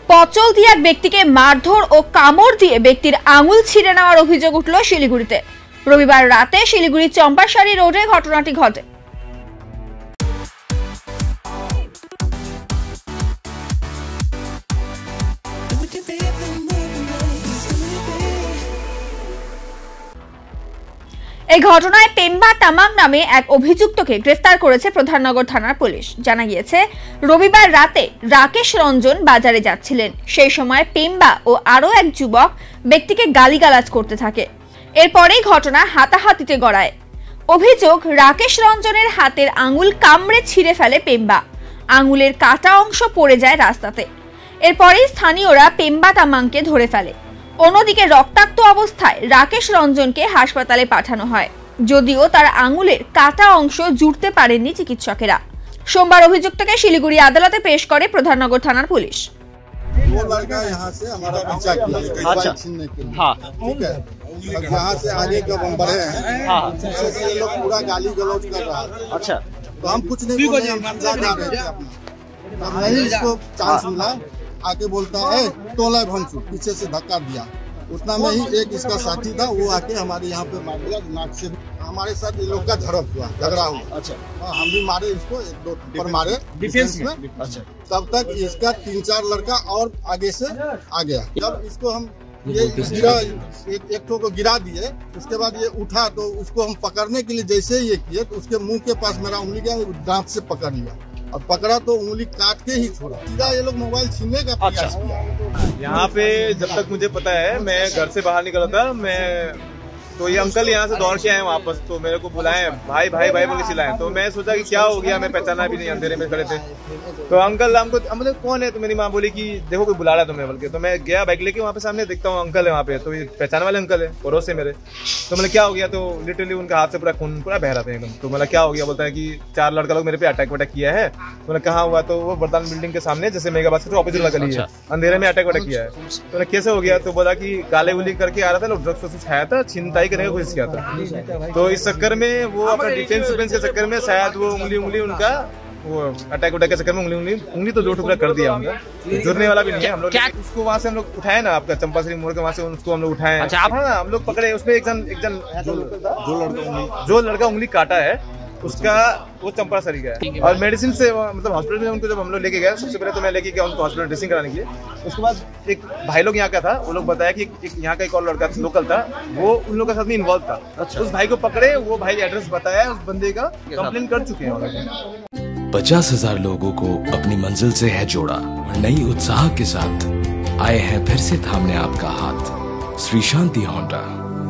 পচল দিয়ে এক ব্যক্তিকে মারধর ও কামড় দিয়ে ব্যক্তির আঙুল ছিঁড়ে নেওয়ার অভিযোগ উঠল শিলিগুড়িতে। রবিবার রাতে শিলিগুড়ির চম্পাশাড়ি রোডে ঘটনাটি ঘটে। এই ঘটনায় পেম্বা তামাং নামে এক অভিযুক্তকে গ্রেফতার করেছে প্রধাননগর থানার পুলিশ। জানা গিয়েছে, রবিবার রাতে রাকেশ রঞ্জন বাজারে যাচ্ছিলেন। সেই সময় পেম্বা ও আরো এক যুবক ব্যক্তিকে গালিগালাজ করতে থাকে। এরপরেই ঘটনা হাতাহাতিতে গড়ায়। অভিযোগ, রাকেশ রঞ্জনের হাতের আঙুল কামড়ে ছিঁড়ে ফেলে পেম্বা। আঙুলের কাটা অংশ পড়ে যায় রাস্তাতে। এরপরেই স্থানীয়রা পেম্বা তামাংকে ধরে ফেলে। অন্যদিকে রক্তাক্ত অবস্থায় রাকেশ রঞ্জনকে হাসপাতালে পাঠানো হয়, যদিও তার আঙুলের কাটা অংশ জুড়তে পারেননি চিকিৎসকেরা। সোমবার অভিযুক্তকে শিলিগুড়ি আদালতে পেশ করে প্রধাননগর থানার পুলিশ। आके बोलता है तोला भंसू, पीछे से धक्का दिया। उतना में ही एक इसका साथी था, वो आके हमारे यहाँ पे मार दिया। नाक से हमारे साथ ये लोग का झगड़ा हुआ। अच्छा, हम भी मारे इसको, एक दो पर मारे डिफेंस में। अच्छा, तब तक इसका 3-4 लड़का और आगे से आ गया। जब इसको हम ये गिरा, एक को गिरा दिए, उसके बाद ये उठा तो उसको हम पकड़ने के लिए जैसे ये किए तो उसके मुंह के पास मेरा उंगली गया, दांत से पकड़ लिया और पकड़ा तो उंगली काट के ही छोड़ा। सीधा ये लोग मोबाइल छीनने का प्रयास किया। यहाँ पे जब तक मुझे पता है, मैं घर से बाहर निकला था, तो ये अंकल यहाँ से दौड़ के आए वापस, तो मेरे को बुलाए, भाई भाई भाई बोल के चिल्लाए। तो मैं सोचा कि क्या हो गया, मैं पहचाना भी नहीं, अंधेरे में खड़े थे। तो अंकल हमको मतलब कौन है, तो मेरी माँ बोली कि देखो कोई बुला रहा है तुम्हें बोल के। तो मैं गया बाइक लेके, वहाँ पे सामने देखता हूँ अंकल है वहाँ पे, तो ये पहचान वाले अंकल है, पड़ोस से मेरे। तो मतलब क्या हो गया, तो लिटरली उनका हाथ से पूरा खून पूरा बह रहा था एकदम। तो मतलब क्या हो गया, बोलता है कि 4 लड़का लोग मेरे पे अटैक वटैक किया है। तो कहाँ हुआ, तो वो बरदान बिल्डिंग के सामने, जैसे मेगा बास्केट ऑपोजिट गली है, अंधेरे में अटैक वटैक किया है। तो कैसे हो गया, तो बोला कि गाले गुली करके आ रहा था, लोग ड्रग्स वग्स खाया था, छिनताई करने की कोशिश किया था। तो इस चक्कर में वो अपना डिफेंस के चक्कर में शायद वो उंगली उनका वो अटैक उटैक के चक्कर में उंगली तो 2 टुकड़ा कर दिया उनका। जुड़ने वाला भी नहीं है। हम लोग उसको वहाँ से हम लोग उठाए ना, आपका चंपाश्री मोड़ के वहाँ से उसको हम लोग उठाए। अच्छा, हाँ, हम लोग पकड़े। उसमें एक जन जो लड़का उंगली काटा है उसका वो चंपाश्री का है। और मेडिसिन से मतलब हॉस्पिटल में उनको जब हम लोग लेके गए, सबसे पहले तो मैं लेके गया उनको हॉस्पिटल ड्रेसिंग कराने के लिए। उसके बाद एक भाई लोग यहाँ का था, वो लोग बताया कि यहाँ का एक और लड़का लोकल था, वो उन लोगों के साथ में इन्वॉल्व था। अच्छा। उस भाई को पकड़े, वो भाई एड्रेस बताया, उस बंदे का कंप्लेन कर चुके हैं। 50,000 लोगों को अपनी मंजिल से है जोड़ा। नई उत्साह के साथ आए हैं फिर से थामने आपका हाथ। श्री शांति होंडा।